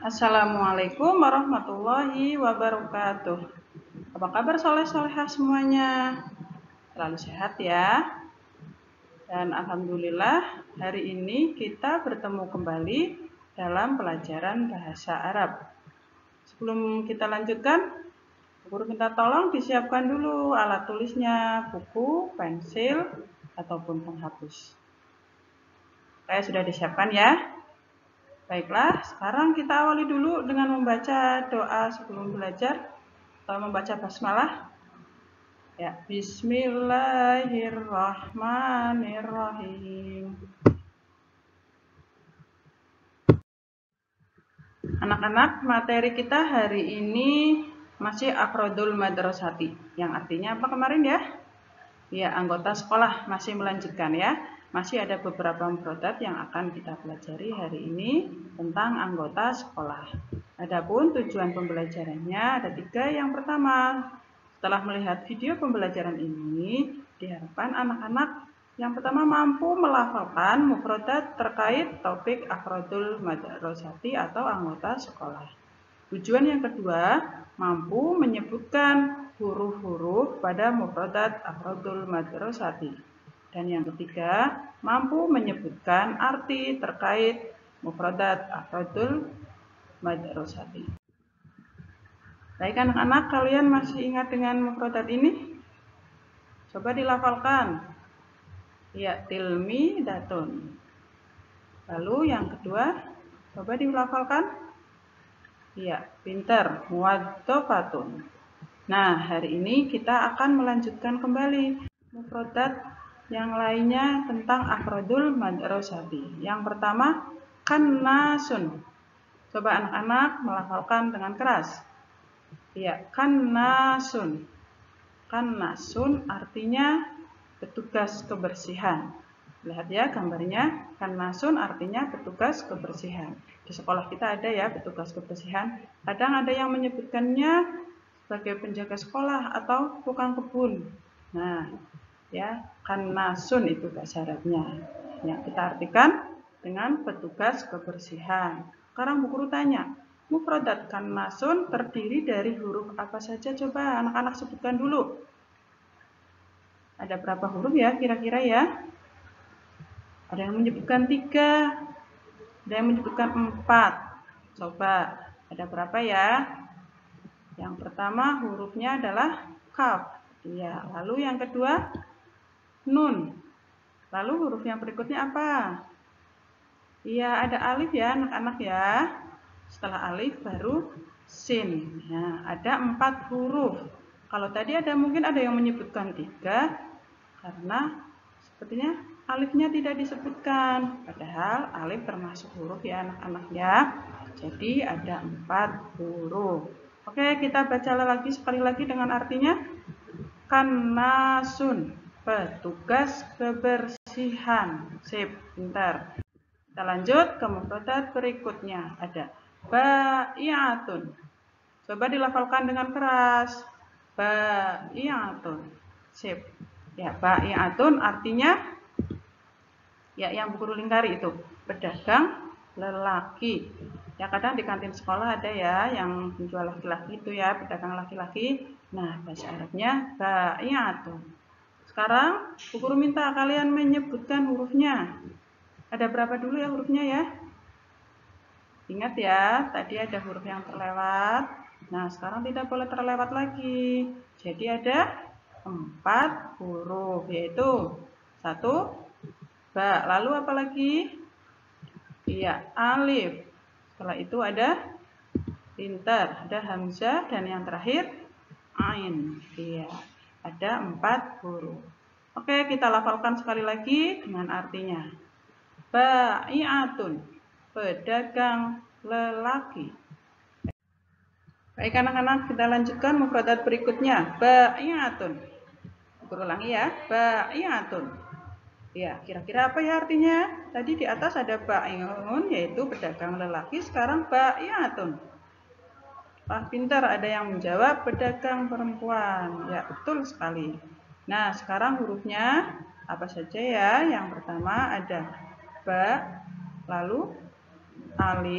Assalamualaikum warahmatullahi wabarakatuh. Apa kabar soleh-solehah semuanya? Selalu sehat ya. Dan alhamdulillah hari ini kita bertemu kembali dalam pelajaran bahasa Arab. Sebelum kita lanjutkan, guru minta tolong disiapkan dulu alat tulisnya, buku, pensil, ataupun penghapus. Saya sudah disiapkan ya. Baiklah, sekarang kita awali dulu dengan membaca doa sebelum belajar. Membaca basmalah. Ya, bismillahirrahmanirrahim. Anak-anak, materi kita hari ini masih afrodul madrasati. Yang artinya apa kemarin ya? Ya, anggota sekolah masih melanjutkan ya. Masih ada beberapa mufradat yang akan kita pelajari hari ini tentang anggota sekolah. Adapun tujuan pembelajarannya ada 3. Yang pertama, setelah melihat video pembelajaran ini, diharapkan anak-anak yang pertama mampu melafalkan mufradat terkait topik afrodul madrasati atau anggota sekolah. Tujuan yang kedua, mampu menyebutkan huruf-huruf pada mufradat afrodul madrasati. Dan yang ketiga, mampu menyebutkan arti terkait mufradat afrodul madrasati. Baik anak-anak, kalian masih ingat dengan mufradat ini? Coba dilafalkan. Ya, tilmidatun. Lalu yang kedua, coba dilafalkan. Ya, pinter, muwadzafatun. Nah, hari ini kita akan melanjutkan kembali mufradat yang lainnya tentang afrodul madrasati. Yang pertama, kannasun. Coba anak-anak melafalkan dengan keras. Ya, kannasun. Kannasun artinya petugas kebersihan. Lihat ya gambarnya, kannasun artinya petugas kebersihan. Di sekolah kita ada ya petugas kebersihan. Kadang ada yang menyebutkannya sebagai penjaga sekolah atau tukang kebun. Nah, ya, kannasun itu bahasa Arabnya. Ya, kita artikan dengan petugas kebersihan. Sekarang Bu Guru tanya, mufradat kannasun terdiri dari huruf apa saja? Coba anak-anak sebutkan dulu. Ada berapa huruf ya kira-kira ya? Ada yang menyebutkan 3, ada yang menyebutkan 4. Coba, ada berapa ya? Yang pertama hurufnya adalah kaf. Iya, lalu yang kedua nun. Lalu huruf yang berikutnya apa? Iya, ada alif ya anak-anak ya. Setelah alif baru sin. Nah, ada 4 huruf. Kalau tadi mungkin ada yang menyebutkan 3 karena sepertinya alifnya tidak disebutkan. Padahal alif termasuk huruf ya anak-anak ya. Jadi ada 4 huruf. Oke, kita baca lagi sekali lagi dengan artinya. Kannasun, petugas kebersihan. Sip, pintar. Kita lanjut ke mufradat berikutnya. Ada ba'iatun. Coba dilafalkan dengan keras. Ba'iatun. Sip. Ya, ba'iatun artinya ya yang Bu Guru lingkari itu, pedagang lelaki. Ya, kadang di kantin sekolah ada ya yang menjual laki-laki itu ya, pedagang laki-laki. Nah, bahasa Arabnya ba'iatun. Sekarang Bu Guru minta kalian menyebutkan hurufnya. Ada berapa dulu ya hurufnya ya? Ingat ya, tadi ada huruf yang terlewat. Nah, sekarang tidak boleh terlewat lagi. Jadi ada 4 huruf, yaitu 1 ba, lalu apa lagi? Iya, alif. Setelah itu ada pintar, ada hamzah, dan yang terakhir ain. Iya, ada 4 huruf. Oke, kita lafalkan sekali lagi dengan artinya. Ba'iatun, pedagang lelaki. Baik anak-anak, kita lanjutkan mufradat berikutnya. Ba'iatun. Ulangi ya, ba'iatun. Ya, kira-kira apa ya artinya? Tadi di atas ada ba'iun, yaitu pedagang lelaki. Sekarang ba'iatun. Wah, pintar, ada yang menjawab pedagang perempuan. Ya, betul sekali. Nah, sekarang hurufnya apa saja ya? Yang pertama ada ba, lalu alif,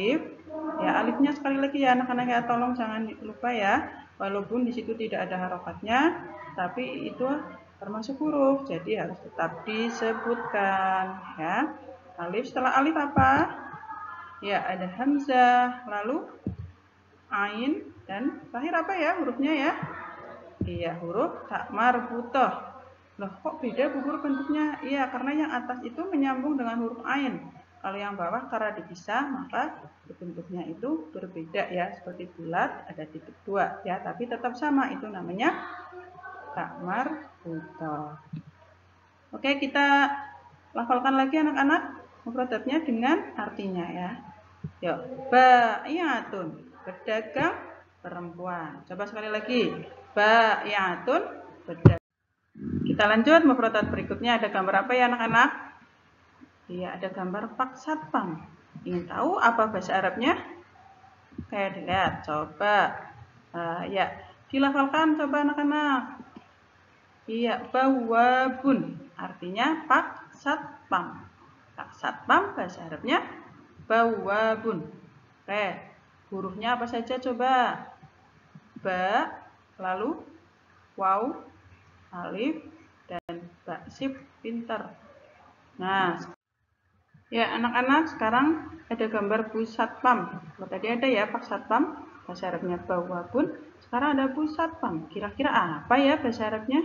Ya, alifnya sekali lagi ya anak-anak ya, tolong jangan lupa ya. Walaupun di situ tidak ada harokatnya, tapi itu termasuk huruf, jadi harus tetap disebutkan ya. Alif, setelah alif apa? Ya, ada hamzah, lalu ain, dan terakhir apa ya hurufnya ya? Iya, huruf tak marbutah. Loh, kok beda bu huruf bentuknya? Iya, karena yang atas itu menyambung dengan huruf ain. Kalau yang bawah karena dipisah, maka bentuknya itu berbeda ya. Seperti bulat, ada titik dua ya. Tapi tetap sama, itu namanya tak marbutah. Oke, kita lafalkan lagi anak-anak mufradatnya dengan artinya ya. Yuk, ba'iyatun, pedagang perempuan. Coba sekali lagi. Ba'iyatun, pedagang. Kita lanjut mufradat berikutnya, ada gambar apa ya anak-anak? Iya, ada gambar pak satpam. Ingin tahu apa bahasa Arabnya? Kayak dilihat, coba. Ya, dilafalkan coba anak-anak. Iya, bawabun. Artinya pak satpam. Pak satpam bahasa Arabnya bawabun. Oke, hurufnya apa saja coba? Ba, lalu waw, alif, dan ba. Sip, pinter. Nah, ya anak-anak sekarang ada gambar bu satpam. Kalau tadi ada ya pak satpam, bahasa Arabnya bawabun. Sekarang ada bu satpam. Kira-kira apa ya bahasa Arabnya?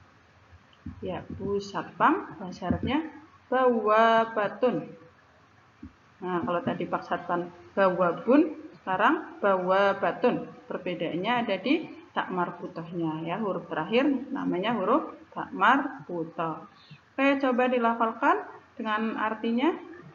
Ya, bu satpam bahasa Arabnya bawabatun. Nah, kalau tadi pak satpam bawabun, sekarang bawabatun. Perbedaannya ada di tak marbutahnya ya, huruf terakhir namanya huruf tak marbutah. Oke, coba dilafalkan dengan artinya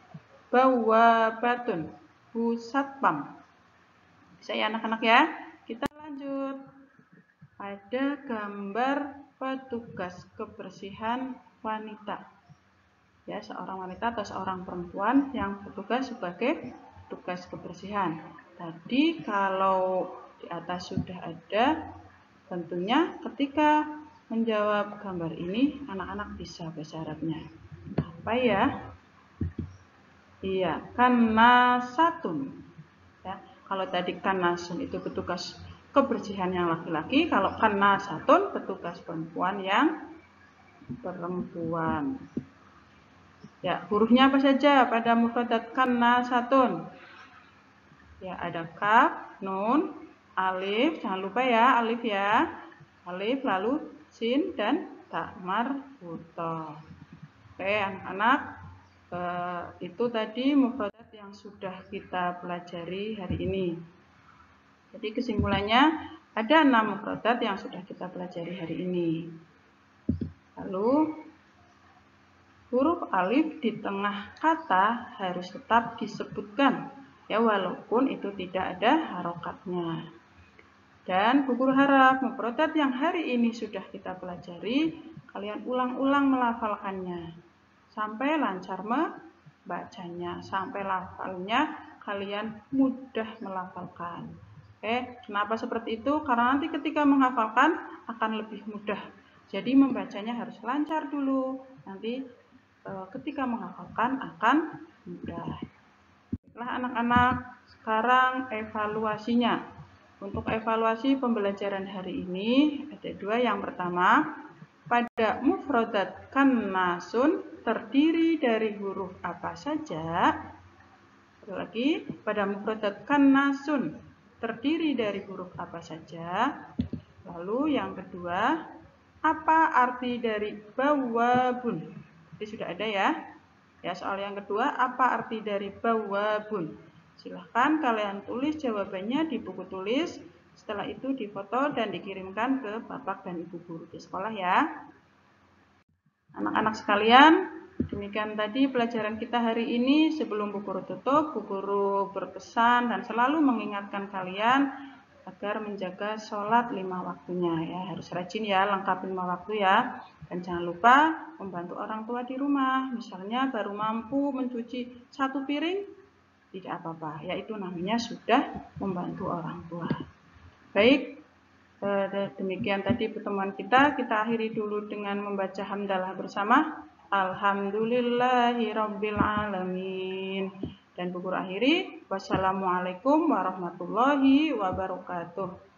bawabatun, bu satpam. Bisa ya anak-anak ya? Kita lanjut. Ada gambar petugas kebersihan wanita. Ya, seorang wanita atau seorang perempuan yang bertugas sebagai petugas kebersihan. Tadi kalau di atas sudah ada, tentunya ketika menjawab gambar ini anak-anak bisa bahasa Arabnya. Apa ya? Iya, kanasatun. Ya, kalau tadi kanasun itu petugas kebersihan yang laki-laki, kalau kanasatun petugas perempuan yang perempuan. Ya, hurufnya apa saja pada mufradat kanasatun? Ya, ada kaf, nun, alif, jangan lupa ya, alif ya. Alif, lalu sin dan ta marbutah. Oke, anak-anak, itu tadi mufradat yang sudah kita pelajari hari ini. Jadi kesimpulannya ada 6 mufradat yang sudah kita pelajari hari ini. Lalu huruf alif di tengah kata harus tetap disebutkan ya, walaupun itu tidak ada harokatnya. Dan bu guru harap mufradat yang hari ini sudah kita pelajari, kalian ulang-ulang melafalkannya sampai lancar membacanya, sampai lafalnya kalian mudah melafalkan. Oke, kenapa seperti itu? Karena nanti ketika menghafalkan akan lebih mudah. Jadi membacanya harus lancar dulu. Nanti ketika menghafalkan akan mudah. Baiklah anak-anak, sekarang evaluasinya. Untuk evaluasi pembelajaran hari ini ada 2. Yang pertama, pada mufradat kannasun terdiri dari huruf apa saja? Sekali lagi, pada mufradat kannasun terdiri dari huruf apa saja? Lalu yang kedua, apa arti dari bawabun? Jadi sudah ada ya. Ya, soal yang kedua, apa arti dari bawabun? Silahkan kalian tulis jawabannya di buku tulis. Setelah itu difoto dan dikirimkan ke bapak dan ibu guru di sekolah ya. Anak-anak sekalian, demikian tadi pelajaran kita hari ini. Sebelum bu guru tutup, bu guru berpesan dan selalu mengingatkan kalian agar menjaga sholat 5 waktunya ya. Harus rajin ya, lengkap 5 waktu ya. Dan jangan lupa membantu orang tua di rumah. Misalnya baru mampu mencuci 1 piring, tidak apa-apa. Yaitu namanya sudah membantu orang tua. Baik, demikian tadi pertemuan kita. Kita akhiri dulu dengan membaca hamdalah bersama. Alhamdulillahirabbil alamin. Dan Bu Guru akhiri, wassalamualaikum warahmatullahi wabarakatuh.